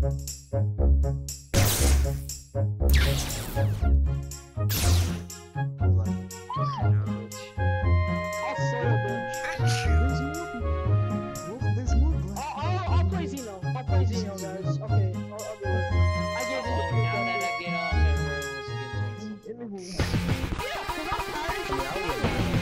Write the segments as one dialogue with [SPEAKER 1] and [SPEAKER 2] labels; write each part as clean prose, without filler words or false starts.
[SPEAKER 1] I'll play Xeno. I'll play Xeno, guys. Okay, I'll do it. I gave it a
[SPEAKER 2] Now that I get off, everyone will get canceled.
[SPEAKER 1] Yeah, because I'm tired.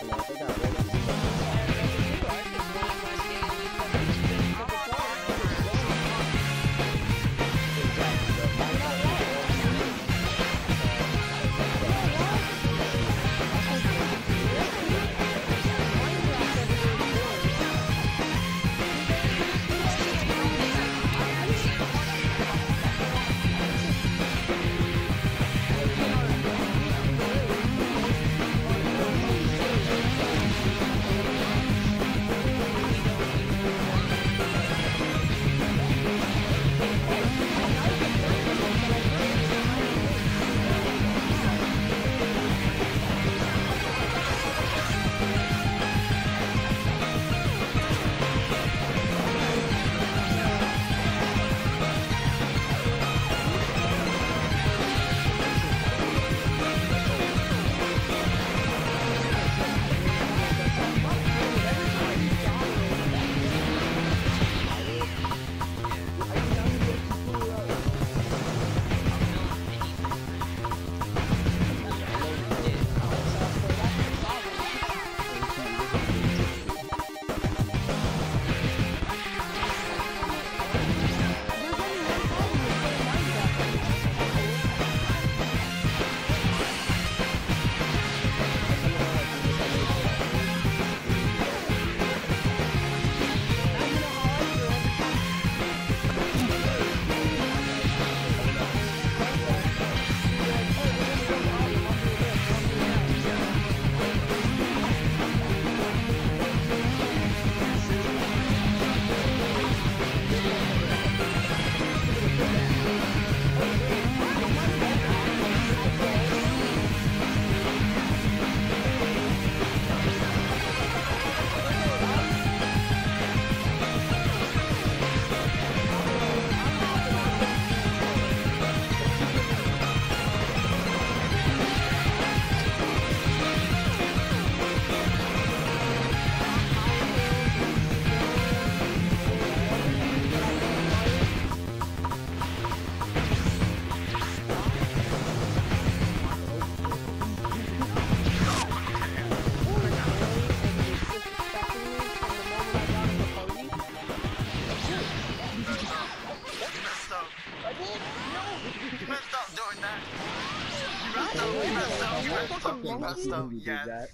[SPEAKER 3] You messed up, yes.
[SPEAKER 4] That.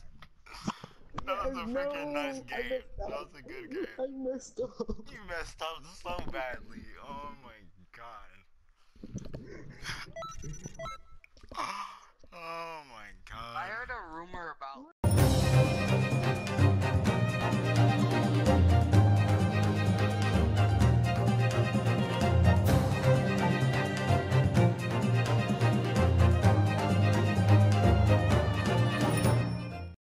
[SPEAKER 3] That was a freaking nice game. That was a good game.
[SPEAKER 1] I messed up.
[SPEAKER 3] You messed up so badly. Oh my god.